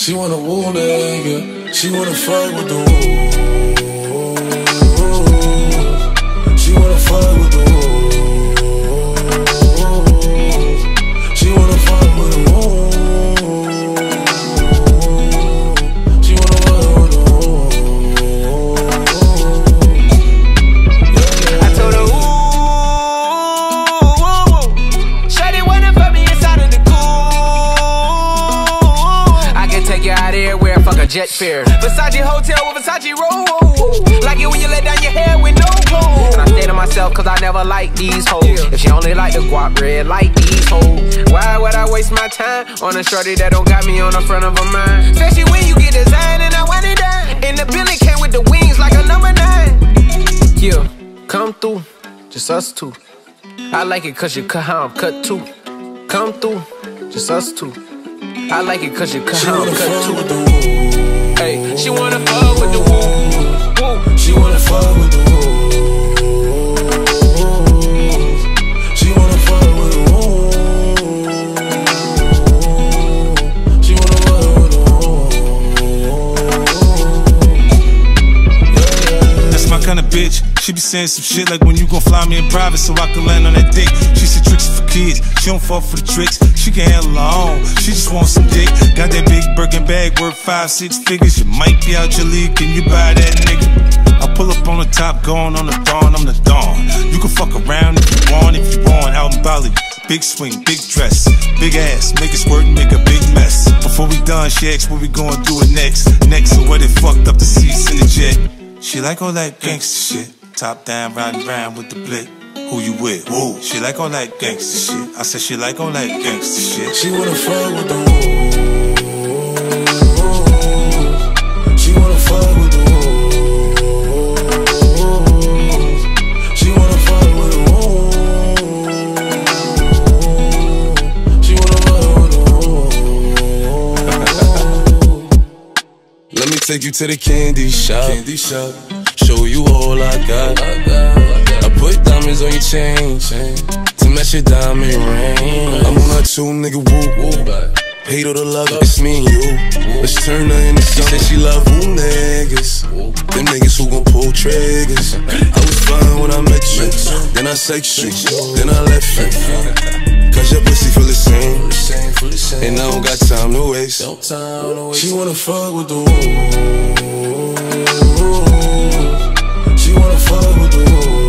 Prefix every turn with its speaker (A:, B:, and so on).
A: She wanna woo nigga. She wanna fuck with the woo. She wanna fuck with the woo. She wanna fuck with the woo. She wanna fuck with the woo.
B: I told her, ooh, shawty wanna fuck me inside of the take you out everywhere, fuck a jet fare. Versace hotel with Versace roll. Like it when you let down your hair with no clothes. And I stay to myself cause I never like these hoes. If she only like the guap red like these hoes, why would I waste my time on a shorty that don't got me on the front of her mind? Especially when you get designed and I want it done. And the building came with the wings like a number 9. Yeah, come through, just us two. I like it cause you cut how I'm cut too. Come through, just us two. I like it cause you cut how I'm cut too. Hey, she wanna fuck with the woo.
A: She wanna fuck with the woo. She wanna fuck with the woo. She wanna fuck with the woo.
C: That's my kind of bitch. She be saying some shit like when you gon' fly me in private so I can land on that dick. She said tricks for kids, she don't fall for the tricks. She can handle her own, she just wants some dick. Got that big Birkin bag worth 5-6 figures. You might be out your league, can you buy that nigga? I pull up on the top, going on the dawn, I'm the dawn. You can fuck around if you want, out in Bali. Big swing, big dress, big ass, make it squirt and make a big mess. Before we done, she asked what we gon' do it next. So where they fucked up the seats in the jet. She like all that gangsta shit. Top down, riding around with the blick. Who you with? Woo. She like all that gangsta shit. I said she like all that gangsta shit.
A: She wanna fuck with the woo. She wanna fuck with the woo. She wanna fuck with the woo. She wanna fuck with the woo. Let me take you to the candy shop. Show you all I got. I put diamonds on your chain to match your diamond ring. I'm on a 2 nigga woo. Paid all the love, it's me and you. Let's turn her into something. She said she love who niggas. Them niggas who gon' pull triggers. I was fine when I met you, then I sex you, then I left you. Cause your pussy feel the same, and I don't got time to waste. She wanna fuck with the woo. She wanna fuck with the woo.